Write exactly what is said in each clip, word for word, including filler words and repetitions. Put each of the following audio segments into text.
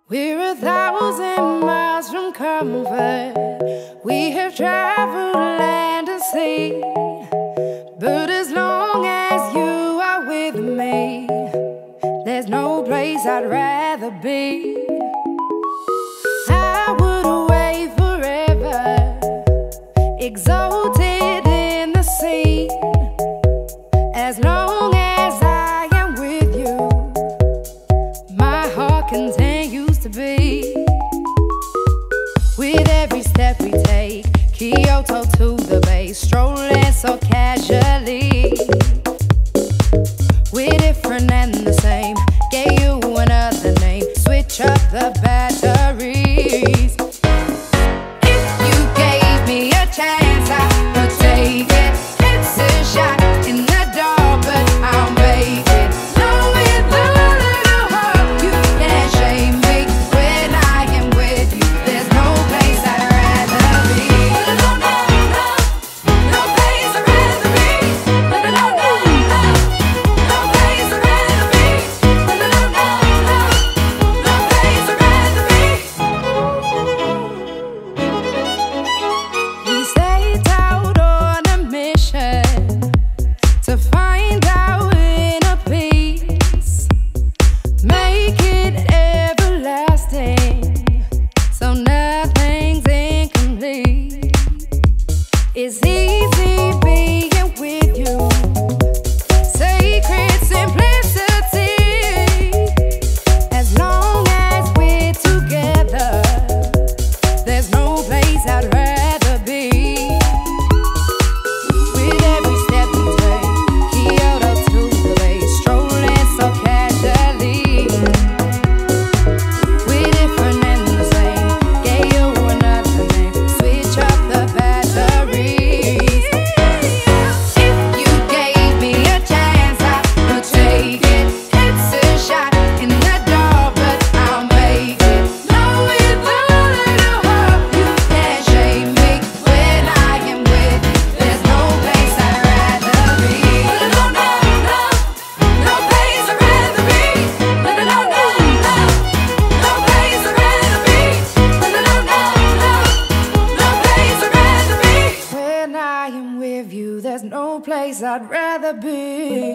We're a thousand miles from comfort. We have traveled land and sea. But as long as you are with me, there's no place I'd rather be. I would away forever, exalted in the sea. As long as I am with you, my heart continues to beat. With every step we take, Kyoto to the bay, strolling so casually. We're different and the same, gave you another name, switch up the batteries. If you gave me a chance, I would take it. It's a shot in the dark, but I'll make it. Knowing the little hope, you can't shame me. When I am with you, there's no place I'd rather be. No, no, no, no place I'd rather be. No, no, no, no, no place I'd rather be. No, no, no, no, no place I'd rather be. We set out on a mission to find our inner peace, make it everlasting, so nothing's incomplete. It's easy being with you, sacred simplicity. As long as we're together, there's no place I'd rather be. With every step we take, Kyoto to the bay, strolling so casually. We're different and the same, gave you another name, switch up the batteries. If you gave me a chance, I would take it. It's a shot in the dark, but I'll make it. Knowing the little hope, you can't shame me. When I am with you, there's no place I'd rather be. No, no, no, no place I'd rather be. No, no, no, no, no place I'd rather be. No, no, no, no, no place I'd rather be. When I am with you, there's no place I'd rather be.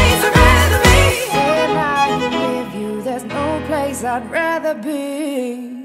I'd rather be.